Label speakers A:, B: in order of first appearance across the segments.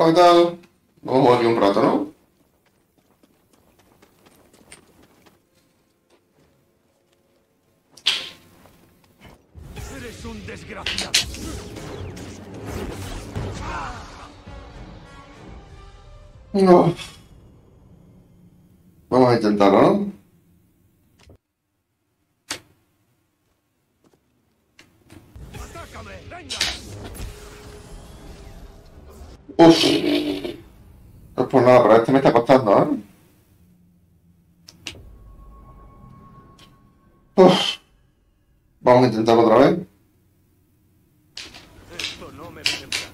A: Hola, ¿qué tal? Vamos a jugar aquí un rato, ¿no?
B: Eres un desgraciado.
A: No. Vamos a intentarlo, ¿no?
B: ¡Atácame! ¡Venga!
A: Uf. No es por nada, pero este me está costando, ¿eh? Uf. Vamos a intentarlo otra vez.
B: Esto no me vendrá.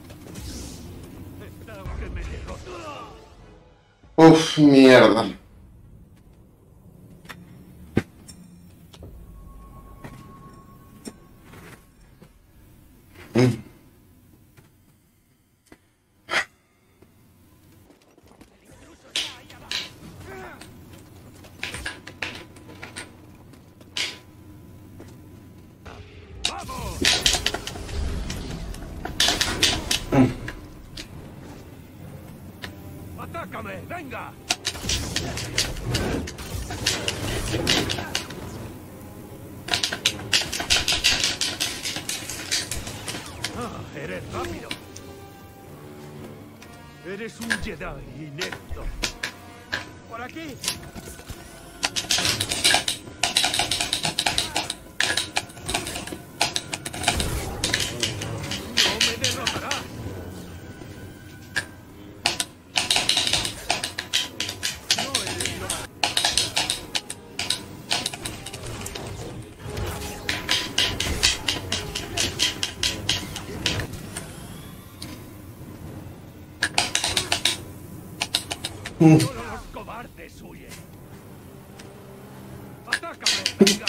B: Está que me derrota.
A: Uf, mierda.
B: ¡Atácame! ¡Venga! ¡Ah, eres rápido! Eres un Jedi inepto. ¡Por aquí! ¡No me derrotarás! ¡No eres lo más! ¡Solo los cobardes huyen! ¡Atácame! ¡Venga!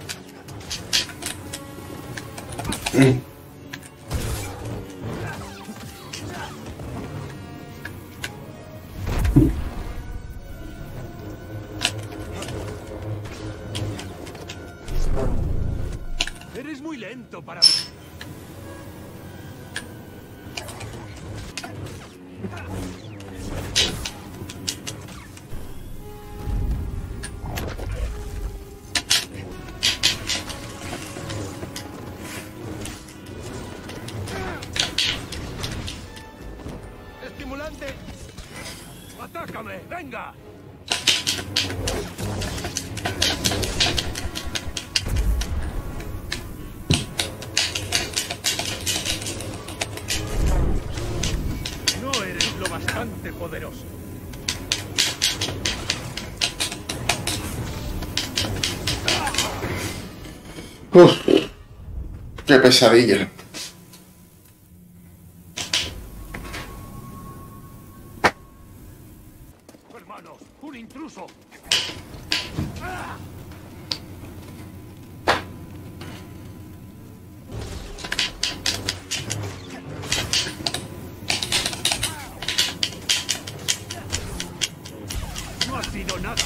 B: Eres muy lento para mí. ¡Estimulante! ¡Atácame! ¡Venga! No eres lo bastante poderoso.
A: Uf. Qué pesadilla.
B: ¡Hermanos! ¡Un intruso! ¡No ha sido nada!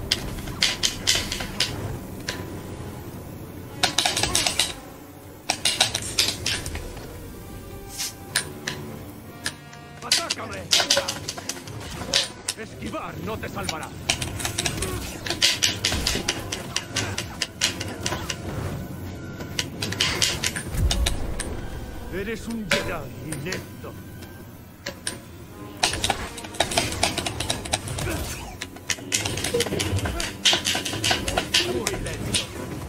B: ¡Atácame! ¡Venga! Esquivar no te salvará. Eres un Jedi inepto. Muy lento.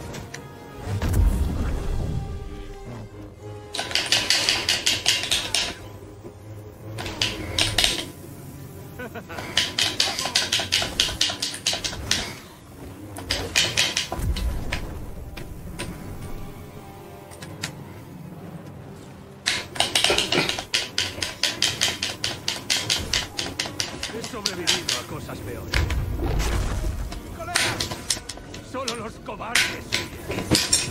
B: He sobrevivido a cosas peores. ¡Colega! Solo los cobardes huyen.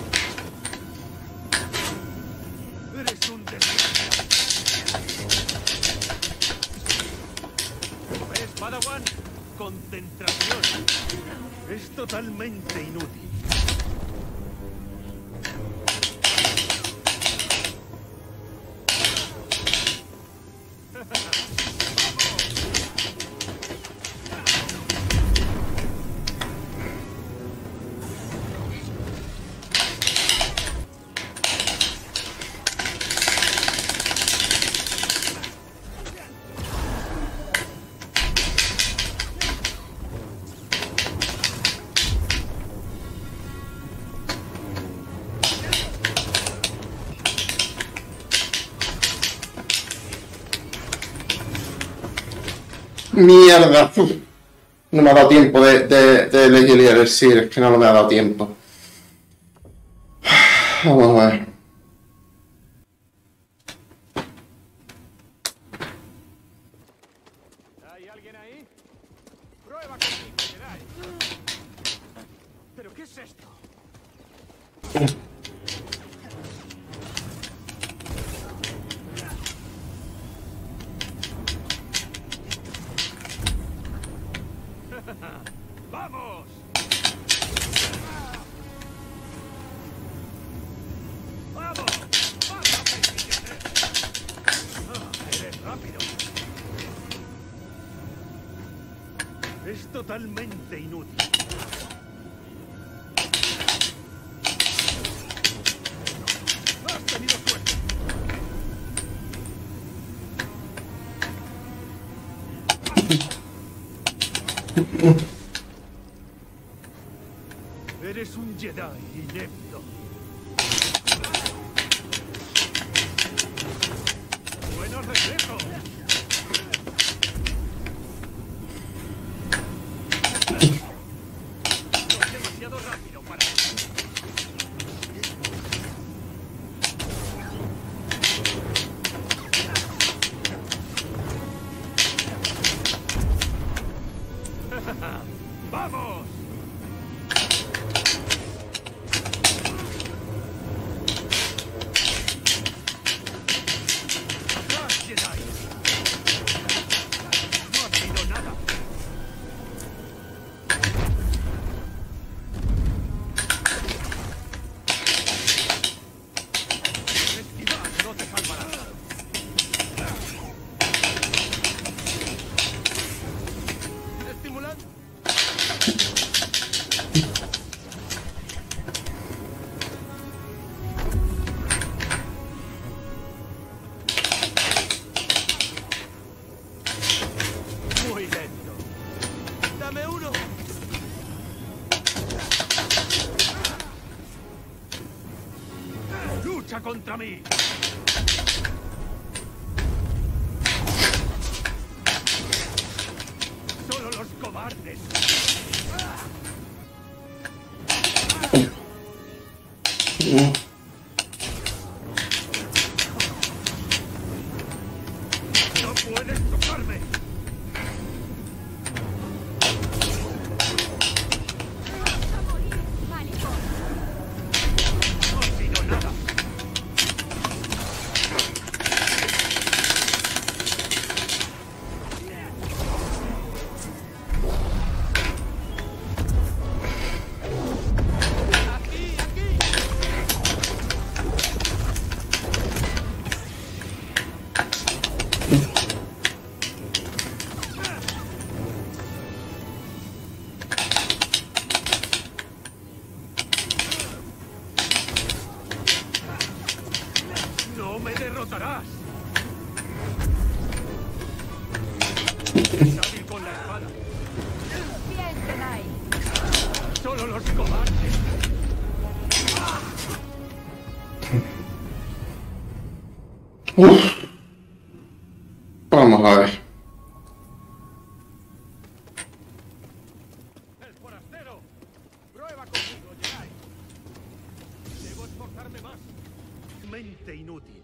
B: Eres un desgraciado. ¿Ves, Padawan? Concentración. Es totalmente inútil.
A: Mierda. No me ha dado tiempo de elegir el elixir, es que no me ha dado tiempo. Vamos a ver.
B: ¿Hay alguien ahí? Prueba conmigo, Jedi. ¿Pero qué es esto? ¡Vamos! ¡Vamos! ¡Vamos, eres rápido. Es totalmente inútil. ¡Has tenido suerte! Eres un Jedi inepto. Buenos reflejos. Sos demasiado rápido para eso. ¡Vamos! ¡Atrás, Jedi! No ha sido nada. Esquivar no te salvará. Estimulante. Muy lento. Dame uno. Lucha contra mí. Solo los cobardes. No puedes tocarme. No ha sido nada. Aquí, aquí. No me derrotarás. Es hábil con la espada.
C: Bien, Jedi.
B: Solo los cobardes.
A: Uf. Vamos a ver.
B: El forastero. Prueba conmigo, Jedi. Debo esforzarme más. Mente inútil.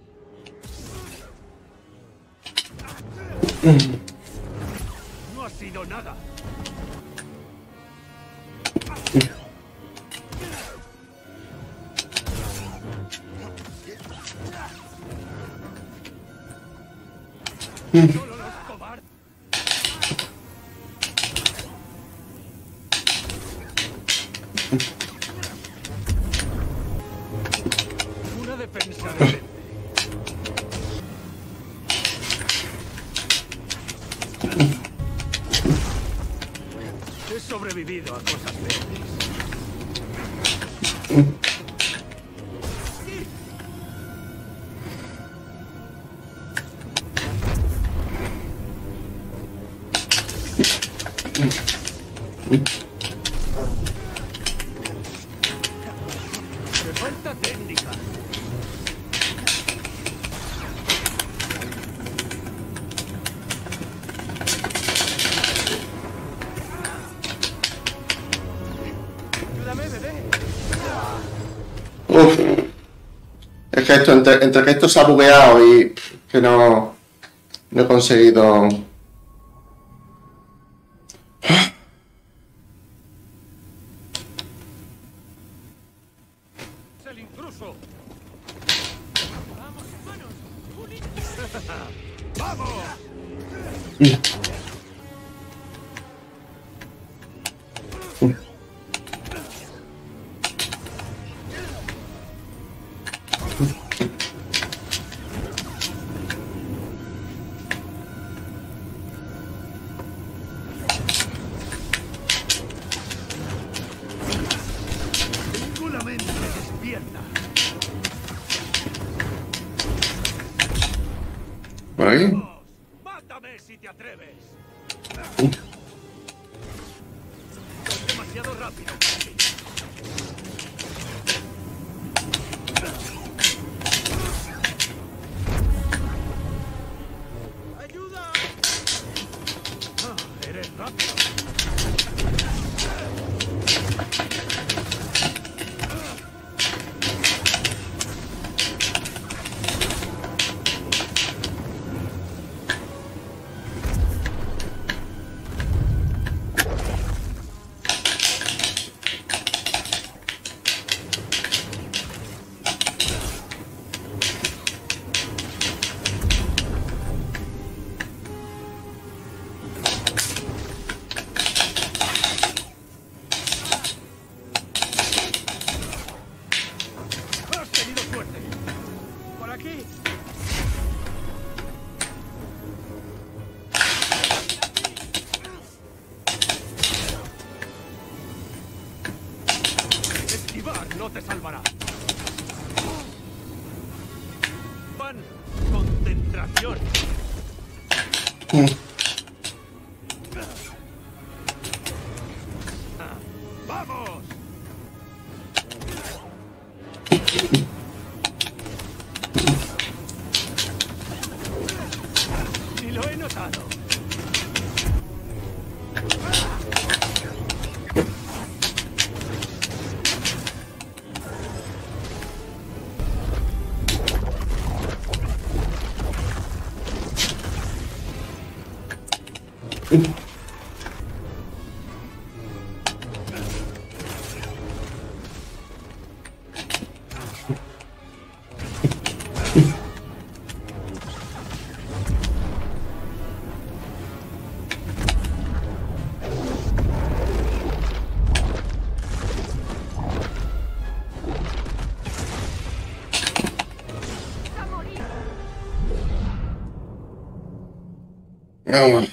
B: No ha sido nada. Solo los cobardes. Una defensa decente. He sobrevivido a cosas peores. Me falta técnica.
A: Uf. Es que esto, entre que esto se ha bugueado y que no he conseguido.
B: ¡Es el intruso! ¡Vamos, hermanos! ¡Vamos! Tengo la mente despierta.
A: ¿Por aquí?
B: ¡Mátame si te atreves! Es demasiado rápido para ti. ¡Ayuda! Ah, eres rápido. ¡Has tenido suerte! ¡Por aquí! Esquivar no te salvará. Van, concentración. ¡Vamos! Ni lo he notado.
A: Vamos.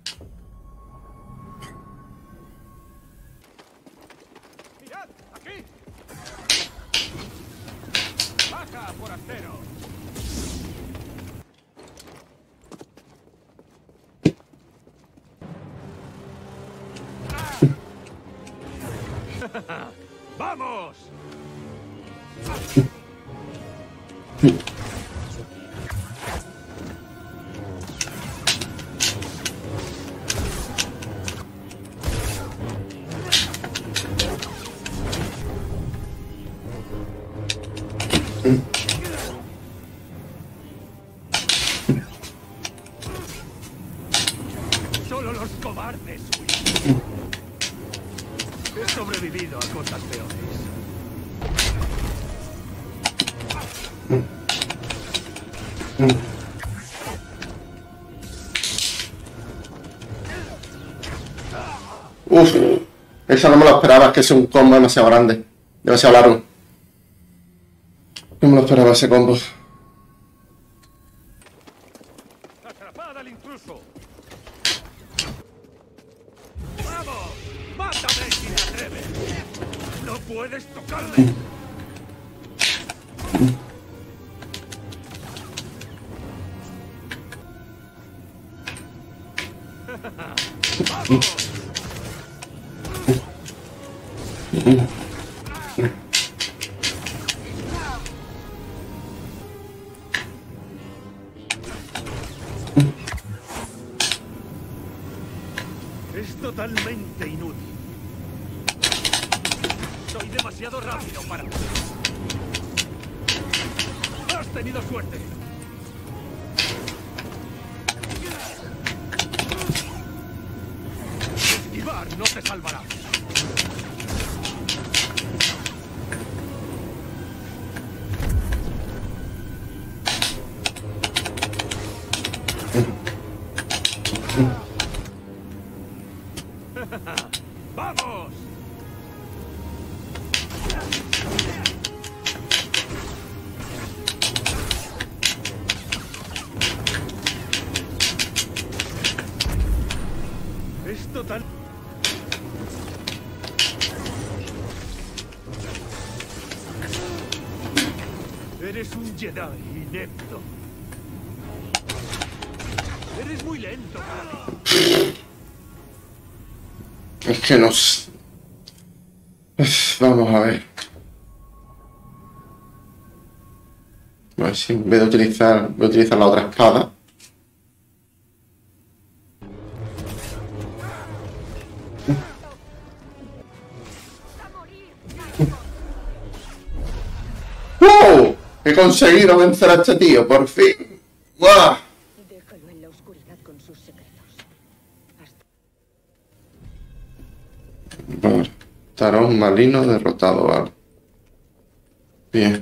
B: ¡Mirad! ¡Aquí! ¡Baja, forastero! ¡Vamos! Solo los cobardes huyen. He sobrevivido a cosas peores.
A: Uf, eso no me lo esperaba, es que es un combo demasiado grande, demasiado largo. No me lo esperaba ese combo.
B: ¡Atrapad al intruso! ¡Vamos! ¡Mátame si te atreves! ¡No puedes tocarme! ¡Vamos! Es totalmente inútil. Soy demasiado rápido para... tenido suerte. Esquivar no te salvará. ¡Vamos! Es total. Eres un Jedi inepto. Eres muy lento para ti.
A: Es que no sé. Vamos a ver. A ver si en vez de utilizar, voy a utilizar la otra espada. ¡Wow! He conseguido vencer a este tío, por fin. ¡Guau!
C: Déjalo en la oscuridad con sus secretos. Hasta...
A: Vale. Tarón marino derrotado, vale. Bien.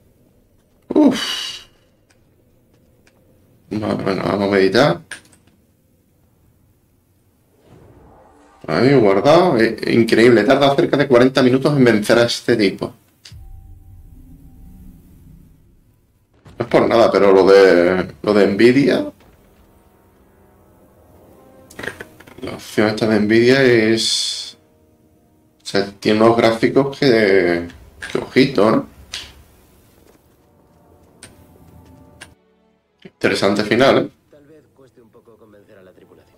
A: Uff. Vale, bueno, vamos a meditar. Ahí, guardado. Increíble, tarda cerca de 40 minutos en vencer a este tipo. No es por nada, pero lo de Nvidia. La opción esta de Nvidia es. O sea, tiene unos gráficos que ojito, ¿no? Interesante final, ¿eh?
D: Tal vez cueste un poco convencer a la tripulación.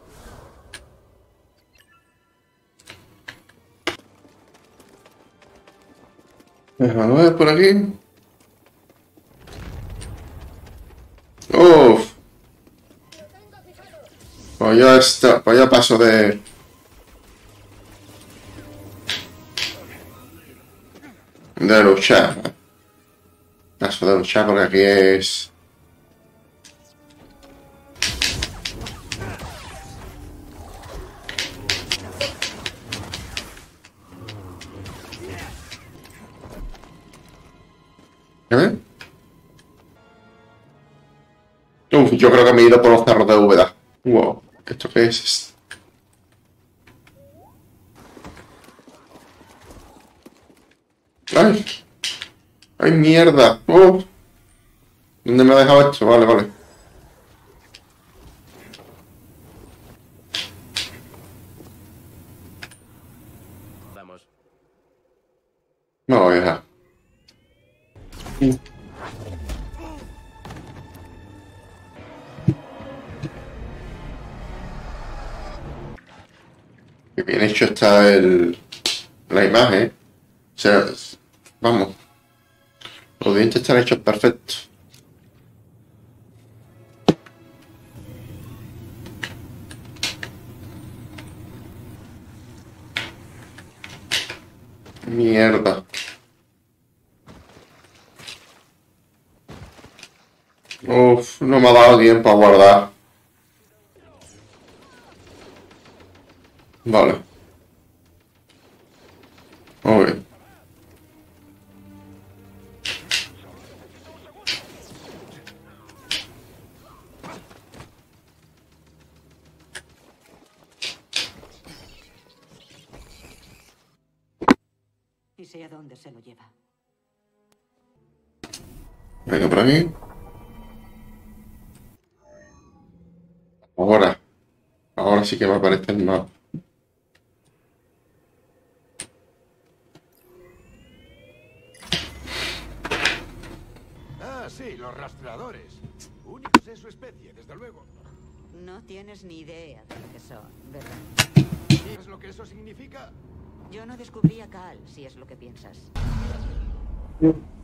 A: Déjame ver por aquí. Uff. Pues ya está, pues ya paso de luchar. Paso de luchar porque aquí es. ¿Eh? Uf, yo creo que me he ido por los cerros de Úbeda. Wow, ¿esto qué es? ¡Ay! ¡Ay, mierda! ¡Oh! ¿Dónde me ha dejado esto? Vale, vale.
D: Vamos.
A: Me voy a dejar. Qué bien hecho está la imagen. O sea, vamos. Los dientes están hechos perfectos. Mierda. Uf, no me ha dado tiempo a guardar. Vale. Ok.
C: Y sé a dónde se lo lleva.
A: Venga, por aquí. Ahora sí que me aparece el mapa.
B: Ah, sí, los rastreadores. Únicos en su especie, desde luego.
C: No tienes ni idea de lo que son, ¿verdad?
B: ¿Sabes lo que eso significa?
C: Yo no descubrí a Cal, si es lo que piensas.